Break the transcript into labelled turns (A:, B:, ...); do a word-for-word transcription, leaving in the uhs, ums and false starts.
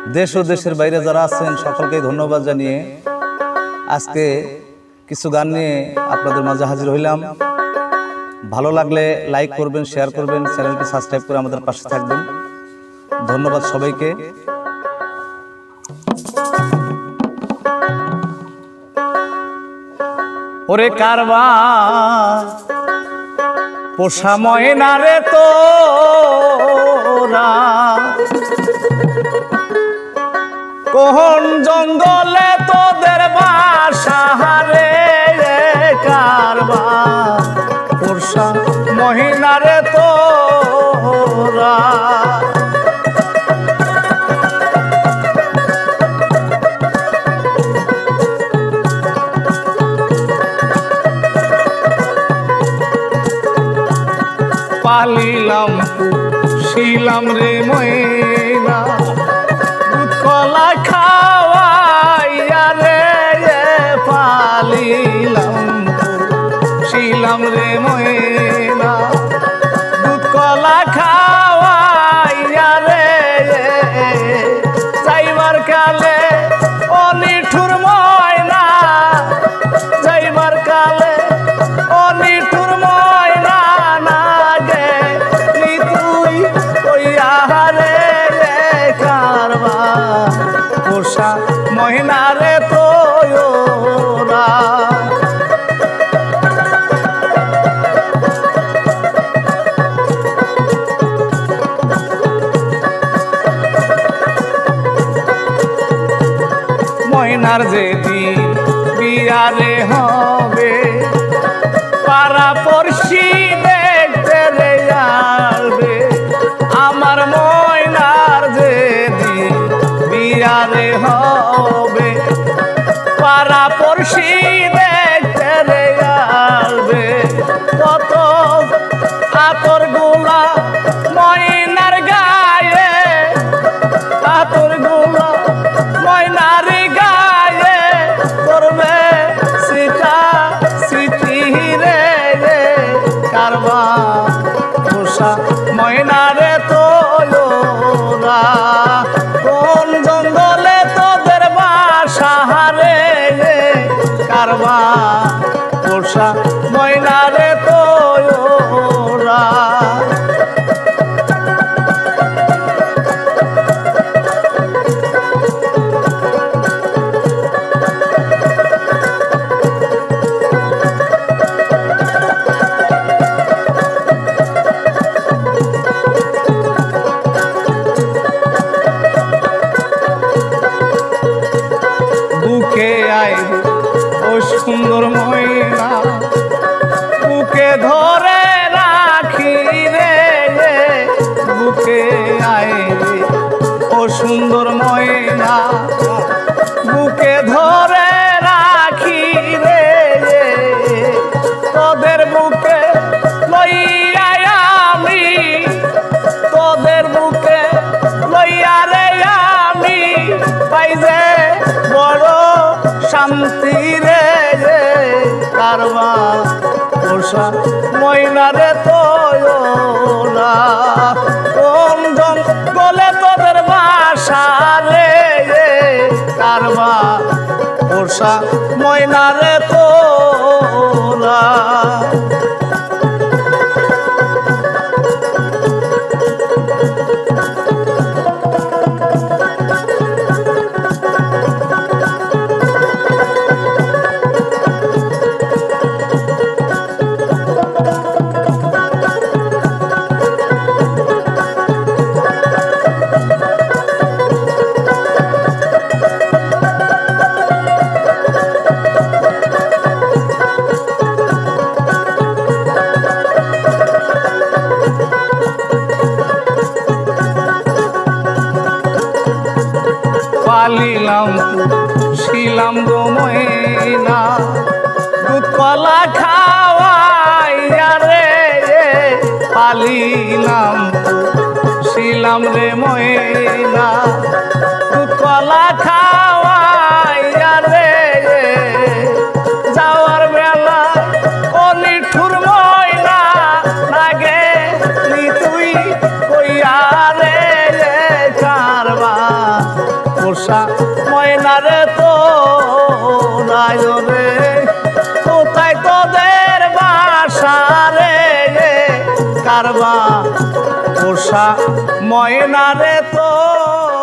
A: দেশ ও দেশের বাইরে যারা আছেন সকলকে ধন্যবাদ জানিয়ে আজকে কিছু গান নিয়ে আপনাদের মাঝে হাজির হইলাম। ভালো লাগলে লাইক করবেন, শেয়ার করবেন, চ্যানেলটি সাবস্ক্রাইব করে আমাদের পাশে থাকবেন। ধন্যবাদ সবাইকে। ওরে কারবা পোষা ময়না রে তোরা কোন জঙ্গলে তোদের বাসা রে কারবা পোষা মহিনা রে তোরা পালিলাম শিলাম রে ময়না দুধ কলা খাওয়াইয়া রে পালিলাম শিলাম রে ময়না দুধ কলা খাওয়াইয়া রে যাইবার কালে অনিঠুর ময়না যাইবার কালে অনিঠুর ময়না না গে নি তুই কইয়া রে কারবা পোষা ময়না রে তোরা ময়নার যেদিন বিয়ারে হবে পাড়া পড়শি দেখতে রে আসবে আমার ময়নার যেদিন বিয়ারে হবে পাড়া পড়শি দেখতে রে আসবে কত আতর গোলা ময়নার গায়ে আতর গোলা ময়নার গায়ে করবে সিটা সিটি রে কারবা পোষা ময়না রে তোরা কোন জঙ্গলে তোদের বাসা রে কারবা পোষা ময়না রে তোরা বুকে আয় ও সুন্দর ময়না বুকে ধরে রাখি রে বুকে আয় ও সুন্দর ময়না বুকে ধরে রাখি রে তোদের বুকে লইয়া আমি তোদের বুকে লইয়া রে আমি পাইজে বড় শান্তি রে কারবা পোষা ময়না রে তোরা কোন জঙ্গলে তোদের বাসা রে কারবা পোষা ময়না রে তোরা পালিলাম শিলাম গো ময়না দুধ কলা খাওয়াইয়া রে পালিলাম শিলাম রে ময়না দুধ কলা খাওয়াইয়া রে যাওয়ার বেলা অনিঠুর ময়না লাগে নি তুই কইয়া রে কারবা পোষা ময়না রে তো রায় রে কোথায় তোদের বাসা রে কারবা পোষা ময়না রে তো